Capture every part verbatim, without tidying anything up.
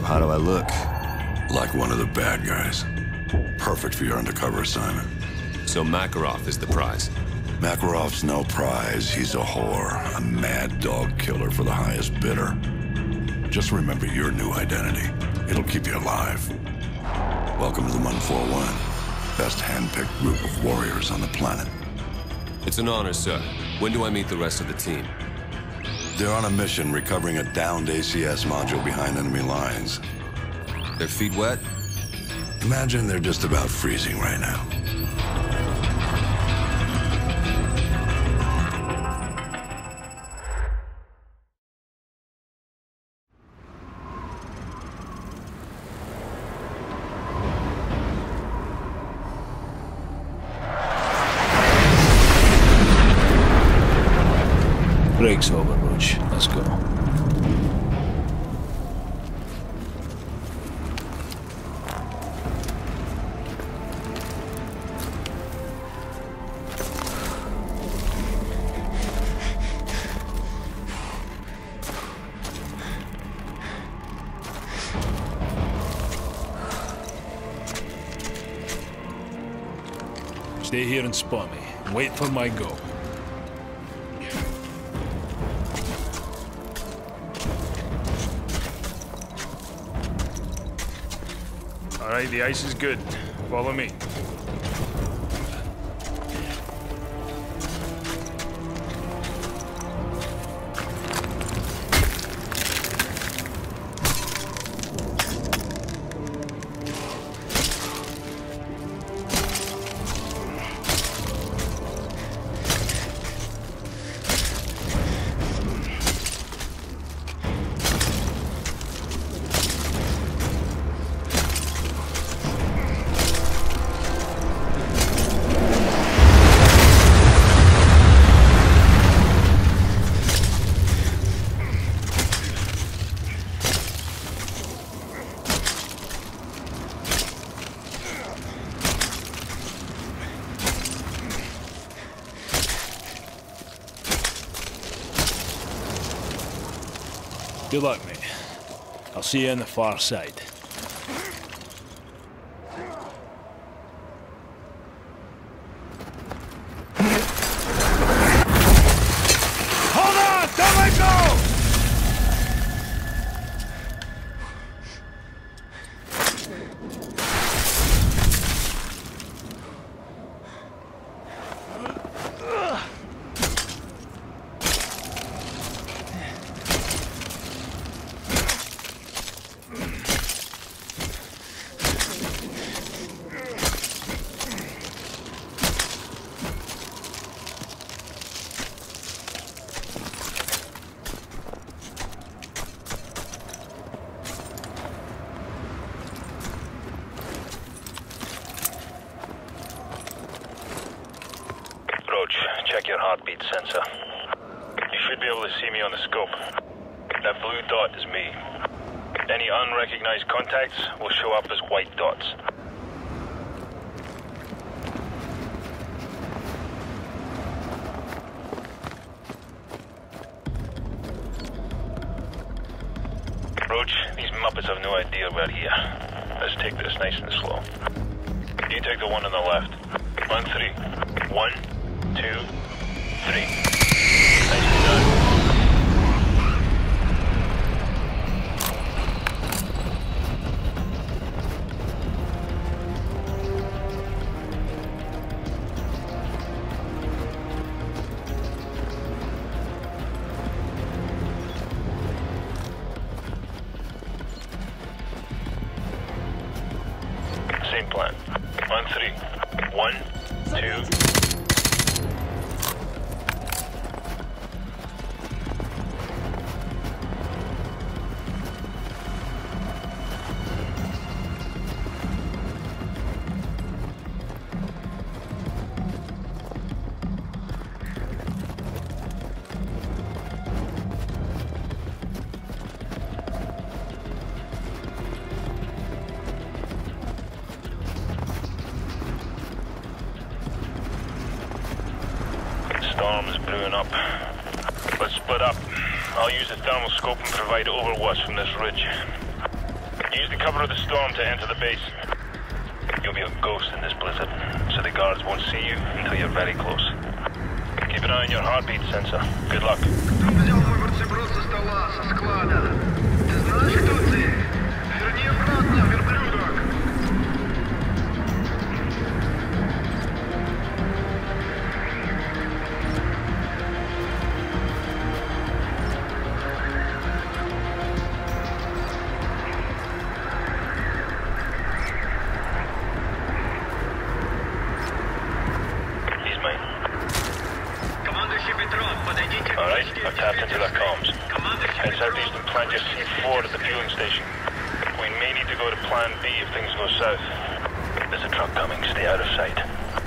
how do I look? Like one of the bad guys. Perfect for your undercover assignment. So Makarov is the prize? Makarov's no prize. He's a whore. A mad dog killer for the highest bidder. Just remember your new identity. It'll keep you alive. Welcome to the one forty-one. Best hand-picked group of warriors on the planet. It's an honor, sir. When do I meet the rest of the team? They're on a mission recovering a downed A C S module behind enemy lines. Their feet wet? Imagine they're just about freezing right now. Break's over, Roach. Let's go. Stay here and spot me. Wait for my go. All right, the ice is good. Follow me. Good luck, mate. I'll see you on the far side. Hold on! Don't let go! Check your heartbeat sensor. You should be able to see me on the scope. That blue dot is me. Any unrecognized contacts will show up as white dots. Roach, these Muppets have no idea we're here. Let's take this nice and slow. You take the one on the left. On three. One, two, three. Nicely done. Same plan. On three. One, two. Storm is brewing up. Let's split up. I'll use the thermal scope and provide overwatch from this ridge. Use the cover of the storm to enter the base. You'll be a ghost in this blizzard, so the guards won't see you until you're very close. Keep an eye on your heartbeat sensor. Good luck. Кто взял мой бутерброд со стола, со склада? Ты знаешь, кто ты? Верни обратно, верблюдок! He's mine. Командующий Петров, подойдите к Alright, почте I've tapped into their comms. Командующий Head Петров. southeast and plant your C four at the fueling station. We may need to go to plan B if things go south. There's a truck coming. Stay out of sight.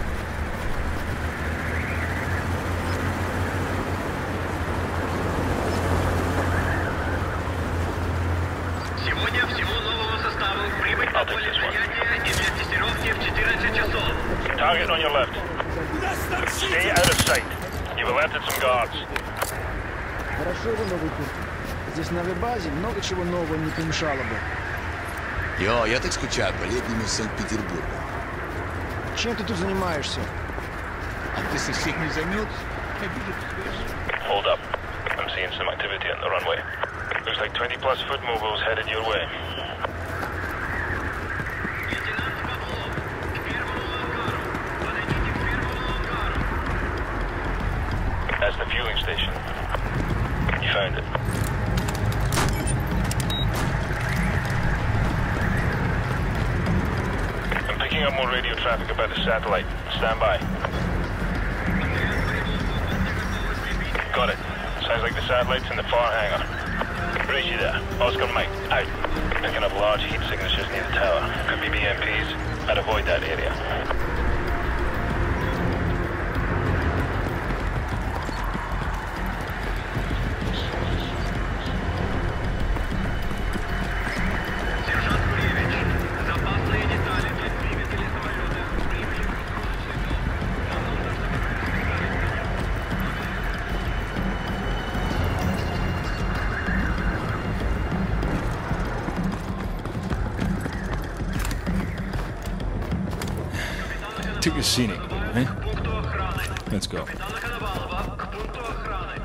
Сегодня всему новому составу прибыть на I'll take поле this one. занятия и для тестировки в четырнадцать часов. Target on your left. Stay out of sight. You've alerted some guards. Хорошо его новый курс. Здесь на авиабазе много чего нового не помешало бы. Йо, я так скучаю по летнему Санкт-Петербургу. Чем ты тут занимаешься? А ты со всех не займется? Hold up. I'm seeing some activity on the runway. Looks like twenty plus foot mobiles headed your way. Лейтенант Павлов, к первому ангару. Подойдите к первому ангару. That's the fueling station. You found it. I'm picking up more radio traffic about the satellite. Stand by. Got it. Sounds like the satellite's in the far hangar. Raise you there. Oscar Mike, out. Picking up large heat signatures near the tower. Could be B M Ps. I'd avoid that area. Сержант Куревич, запасные детали для двигателя самолета. Прибыли в Нам нужно, чтобы Took a scenic, eh? к пункту охраны. Let's go. Капитана Коновалова, к пункту охраны.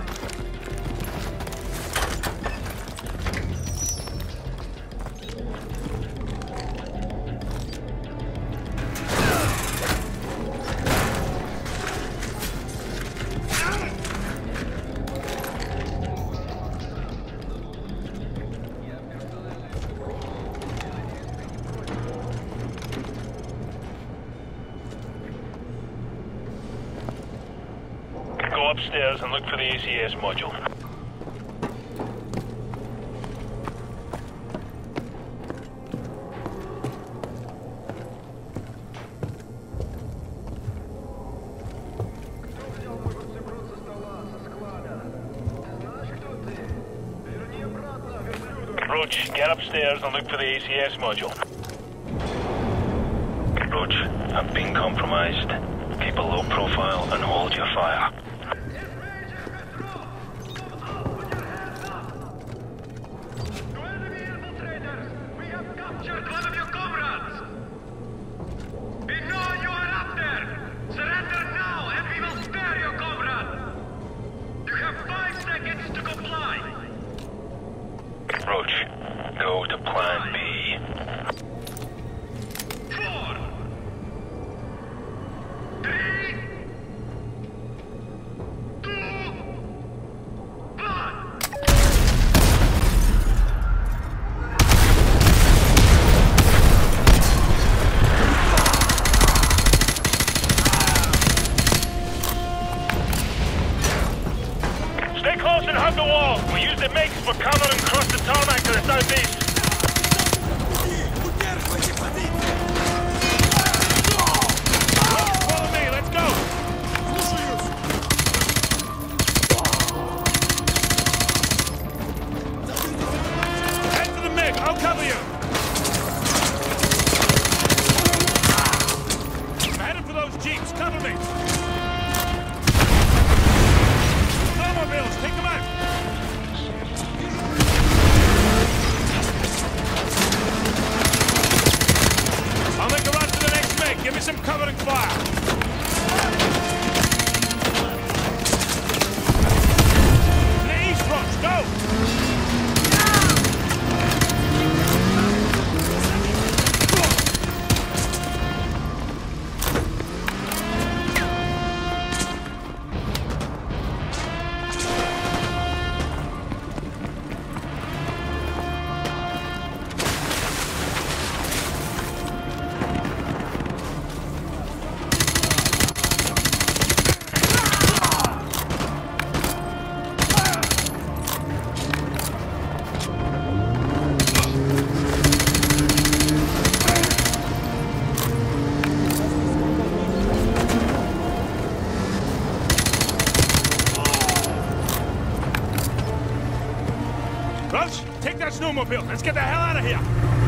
Go upstairs and look for the A C S module. Кто взял мой бутерброд со стола, со склада? Ты знаешь, кто ты? Верни обратно, верблюдок! Roach, get upstairs and look for the A C S module. Roach, I've been compromised. Keep a low profile and hold your fire. It's Major Petrov! Move up, put your hands up! To enemy infiltrators, we have captured one of your comrades! We know you are up there! Surrender now and we will spare your comrade! You have five seconds to comply! Roach, go to plan B. Four! Three! Two! One! Stay close and hug the wall. We use the MiGs for cover and cross the tarmac to the southeast. Follow me, let's go. Head to the MiG, I'll cover you. I'm headed for those jeeps, cover me. Snowmobiles, take them out. covering fire! To the east, Roach, go! Roach, take that snowmobile. Let's get the hell out of here.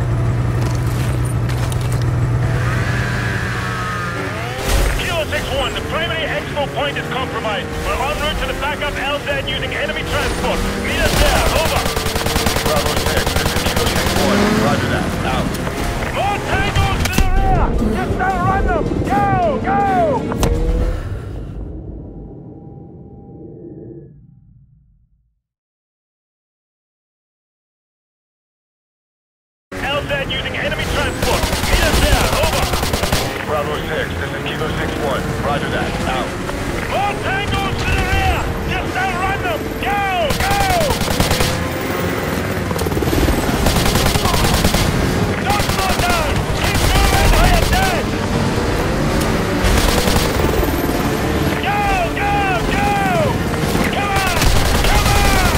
Kilo six one, the primary exfil point is compromised. We're en route to the backup L Z using enemy transport. Meet us there, over. Bravo six, this is Kilo six one. Roger that, out. More tangos to the rear! Just outrun them! Go, go! L Z using enemy transport. Meet us there, over. Bravo six, this is Kilo six one. Roger that, out. More tangos to the rear! Just outrun them! Go, go! Don't slow down! Keep moving or you're dead! Go, go, go! Come on! Come on!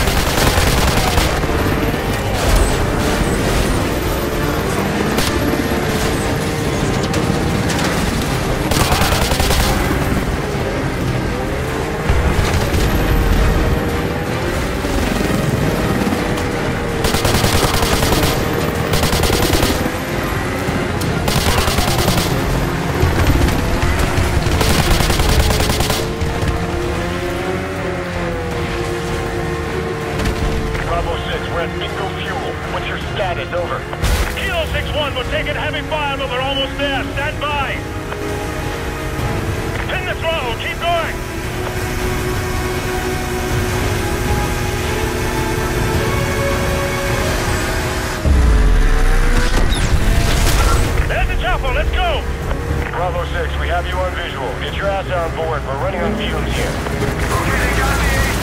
Bravo six, we're at bingo fuel. What's your status? Over. Kilo six one, we're taking heavy fire, but we're almost there. Stand by. Pin the throttle. Keep going. There's the chopper. Let's go. Bravo six, we have you on visual. Get your ass on board. We're running on fumes here. Okay, they got me.